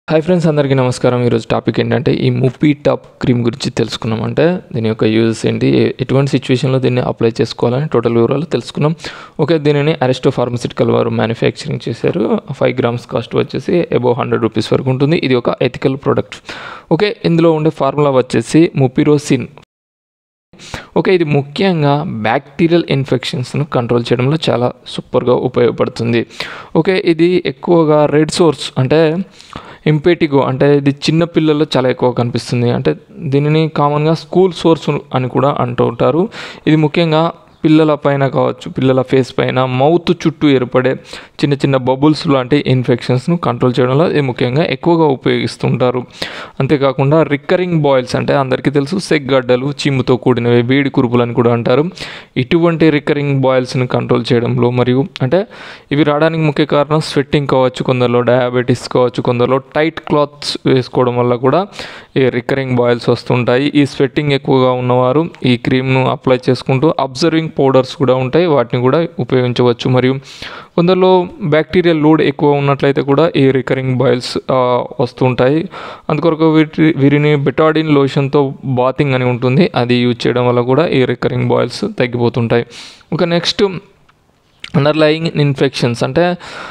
Hi friends, అందరికీ నమస్కారం. ఈరోజు టాపిక్ ఏంటంటే ఈ ముపీటాప్ క్రీమ్ గురించి తెలుసుకున్నాం. అంటే దీని యొక్క యూజెస్ ఏంటి, ఎటువంటి సిచ్యువేషన్లో దీన్ని అప్లై చేసుకోవాలని టోటల్ వివరాలు తెలుసుకున్నాం. ఓకే, దీనిని అరిస్టో ఫార్మస్యూటికల్ వారు మ్యానుఫ్యాక్చరింగ్ చేశారు. 5 grams కాస్ట్ వచ్చేసి అబౌవ్ 100 రూపీస్ వరకు ఉంటుంది. ఇది ఒక ఎథికల్ ప్రోడక్ట్. ఓకే, ఇందులో ఉండే ఫార్ములా వచ్చేసి ముపిరోసిన్. ఓకే, ఇది ముఖ్యంగా బ్యాక్టీరియల్ ఇన్ఫెక్షన్స్ను కంట్రోల్ చేయడంలో చాలా సూపర్గా ఉపయోగపడుతుంది. ఓకే, ఇది ఎక్కువగా రెడ్ సోర్స్ అంటే ఇంపెటిగో అంటే ఇది చిన్న పిల్లల్లో చాలా ఎక్కువ కనిపిస్తుంది. అంటే దీనిని కామన్గా స్కూల్ సోర్స్ అని కూడా అంటూ ఉంటారు. ఇది ముఖ్యంగా పిల్లల పైన కావచ్చు, పిల్లల ఫేస్ పైన, మౌత్ చుట్టూ ఏర్పడే చిన్న చిన్న బబుల్స్ లాంటి ఇన్ఫెక్షన్స్ను కంట్రోల్ చేయడంలో ఇది ముఖ్యంగా ఎక్కువగా ఉపయోగిస్తుంటారు. అంతేకాకుండా రికరింగ్ బాయిల్స్ అంటే అందరికీ తెలుసు, సెగ్గడ్డలు, చీముతో కూడినవి, వేడి కురుపులు అని కూడా అంటారు. ఇటువంటి రికరింగ్ బాయిల్స్ని కంట్రోల్ చేయడంలో మరియు అంటే ఇవి రావడానికి ముఖ్య కారణం స్వెట్టింగ్ కావచ్చు, కొందరిలో డయాబెటీస్ కావచ్చు, కొందరిలో టైట్ క్లాత్స్ వేసుకోవడం వల్ల కూడా ఈ రికరింగ్ బాయిల్స్ వస్తుంటాయి. ఈ స్వెట్టింగ్ ఎక్కువగా ఉన్నవారు ఈ క్రీమ్ను అప్లై చేసుకుంటూ అబ్జర్వింగ్ పౌడర్స్ కూడా ఉంటాయి, వాటిని కూడా ఉపయోగించవచ్చు. మరియు కొందరిలో బ్యాక్టీరియల్ లోడ్ ఎక్కువ ఉన్నట్లయితే కూడా ఈ రికరింగ్ బాయిల్స్ వస్తుంటాయి. అందుకొరకు వీరిని బెటాడిన్ లోషన్తో బాతింగ్ అని ఉంటుంది, అది యూజ్ చేయడం వల్ల కూడా ఈ రికరింగ్ బాయిల్స్ తగ్గిపోతుంటాయి. ఒక నెక్స్ట్ అండర్లయింగ్ ఇన్ఫెక్షన్స్ అంటే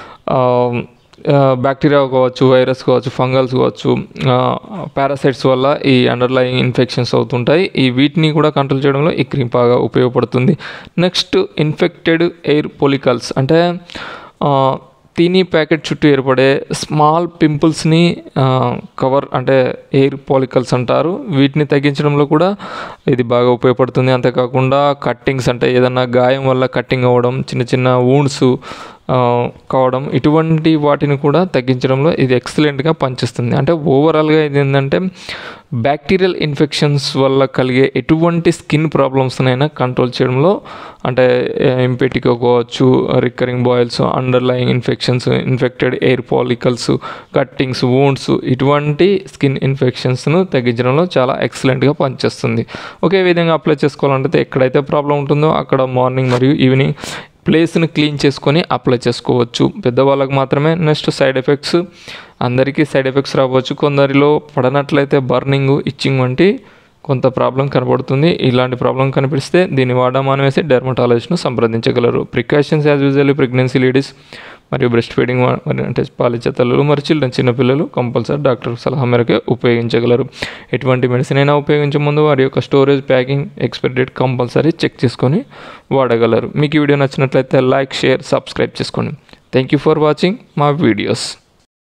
బ్యాక్టీరియా కావచ్చు, వైరస్ కావచ్చు, ఫంగల్స్ కావచ్చు, పారాసైట్స్ వల్ల ఈ అండర్లయింగ్ ఇన్ఫెక్షన్స్ అవుతుంటాయి. ఈ వీటిని కూడా కంట్రోల్ చేయడంలో ఈ క్రీమ్ బాగా ఉపయోగపడుతుంది. నెక్స్ట్ ఇన్ఫెక్టెడ్ ఎయిర్ పొలికల్స్ అంటే తీని ప్యాకెట్ చుట్టూ ఏర్పడే స్మాల్ పింపుల్స్ని కవర్ అంటే ఎయిర్ పాలికల్స్ అంటారు. వీటిని తగ్గించడంలో కూడా ఇది బాగా ఉపయోగపడుతుంది. అంతేకాకుండా కట్టింగ్స్ అంటే ఏదన్నా గాయం వల్ల కట్టింగ్ అవ్వడం, చిన్న చిన్న వూండ్స్ కావడం, ఇటువంటి వాటిని కూడా తగ్గించడంలో ఇది ఎక్సలెంట్గా పనిచేస్తుంది. అంటే ఓవరాల్గా ఇది ఏంటంటే బ్యాక్టీరియల్ ఇన్ఫెక్షన్స్ వల్ల కలిగే ఎటువంటి స్కిన్ ప్రాబ్లమ్స్నైనా కంట్రోల్ చేయడంలో అంటే ఇంపెటిగో కావచ్చు, recurring boils, underlying infections, infected hair follicles, cuttings, wounds, ఇటువంటి స్కిన్ ఇన్ఫెక్షన్స్ను తగ్గించడంలో చాలా ఎక్సలెంట్గా పనిచేస్తుంది. ఒకే విధంగా అప్లై చేసుకోవాలంటే ఎక్కడైతే ప్రాబ్లం ఉంటుందో అక్కడ మార్నింగ్ మరియు ఈవినింగ్ ప్లేస్ని క్లీన్ చేసుకొని అప్లై చేసుకోవచ్చు. పెద్దవాళ్ళకి మాత్రమే. నెక్స్ట్ సైడ్ ఎఫెక్ట్స్, అందరికీ సైడ్ ఎఫెక్ట్స్ రావచ్చు. కొందరిలో పడనట్లయితే బర్నింగ్, ఇచ్చింగ్ వంటి కొంత ప్రాబ్లం కనబడుతుంది. ఇలాంటి ప్రాబ్లం కనిపిస్తే దీన్ని వాడమనేసి డెర్మటాలజిస్ట్ను సంప్రదించగలరు. Precautions as usually pregnancy ladies మరియు బ్రెస్ట్ ఫీడింగ్ అంటే పాలిచ్చే తల్లులు మరియు చిన్నపిల్లలు కంపల్సరీ డాక్టర్ సలహా మేరకు ఉపయోగించగలరు. ఎటువంటి మెడిసిన్ అయినా ఉపయోగించే ముందు వారి యొక్క storage, packing, expiry date compulsory check చేసుకొని వాడగలరు. మీకు ఈ వీడియో నచ్చినట్లయితే లైక్, షేర్, సబ్స్క్రైబ్ చేసుకోండి. థ్యాంక్ యూ ఫర్ వాచింగ్ మా వీడియోస్.